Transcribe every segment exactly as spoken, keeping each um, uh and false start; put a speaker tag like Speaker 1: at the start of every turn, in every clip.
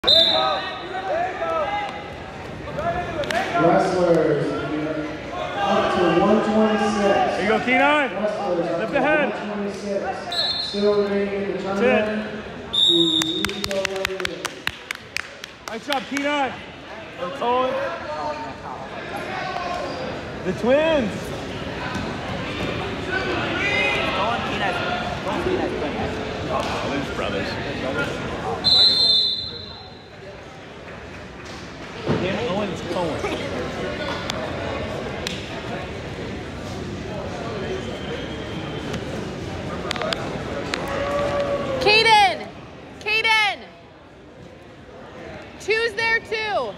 Speaker 1: Wrestlers up to one twenty-six.
Speaker 2: Here you go, Keenan.
Speaker 1: Wrestlers up
Speaker 2: Lift
Speaker 1: to
Speaker 2: the head.
Speaker 1: one twenty-six. Still remaining in the tournament.
Speaker 2: Nice job, Keenan. We're towing. The twins.
Speaker 3: Go on, Keenan. Go on, Keenan.
Speaker 2: Oh, these brothers. Dan Owens Cohen.
Speaker 4: Caden! Caden! Two's there too.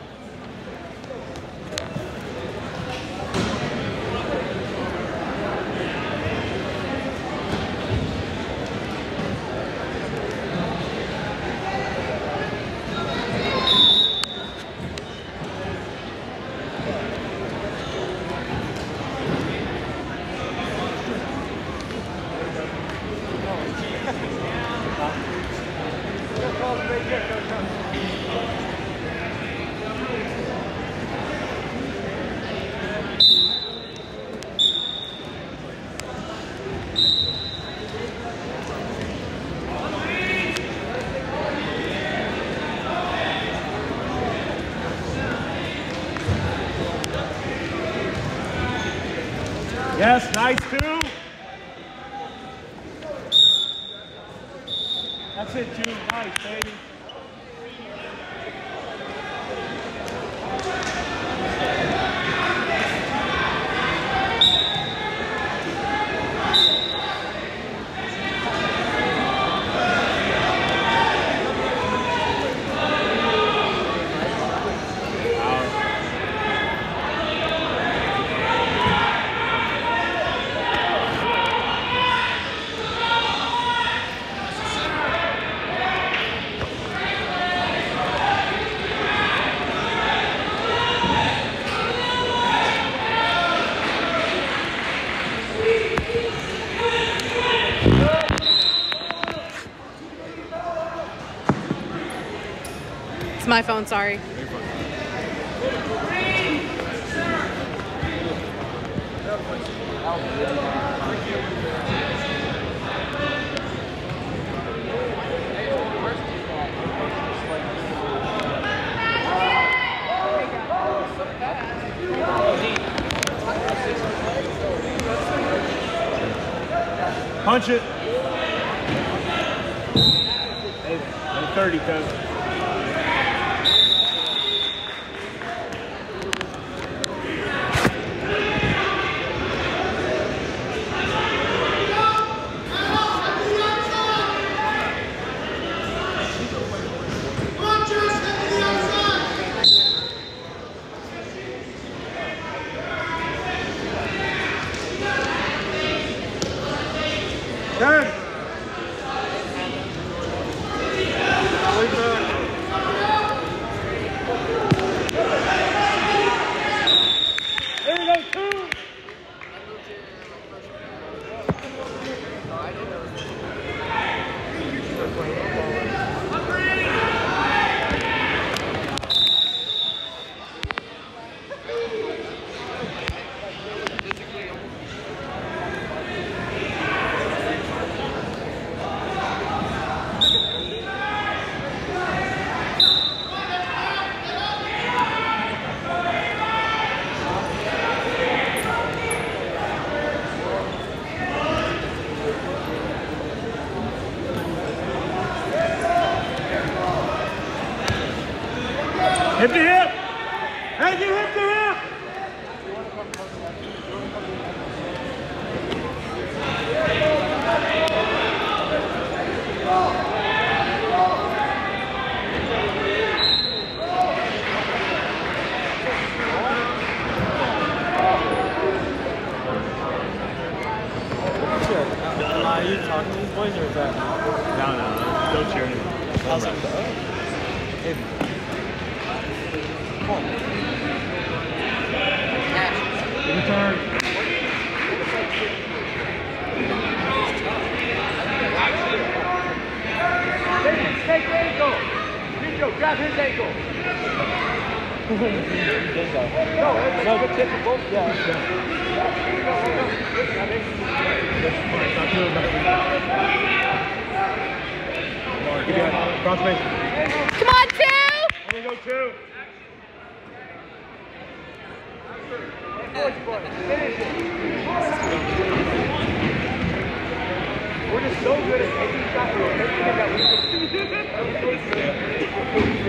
Speaker 2: Yes, nice two. That's it, June. Nice, baby.
Speaker 4: It's my phone, sorry.
Speaker 2: Punch it. Hey, thirty, coach. Turn. There we go, two. Hip to hip. Hey, you hip to hip.
Speaker 3: Are you talking to these boys or is that?
Speaker 2: No, no, no. Still cheering.
Speaker 3: How's it? Hey.
Speaker 2: Return. Take ankle. Nico, grab his ankle.
Speaker 3: He did though.
Speaker 2: No, that's no, good tip for both. Yeah.
Speaker 1: Crossface.
Speaker 4: Come on, two!
Speaker 2: Only go two. Finish it. We're just so good at taking shots and taking it that we can.